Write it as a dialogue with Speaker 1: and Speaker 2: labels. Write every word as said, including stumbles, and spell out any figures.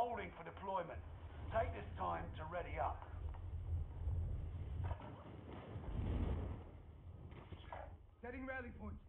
Speaker 1: holding for deployment. Take this time to ready up.
Speaker 2: Setting rally points.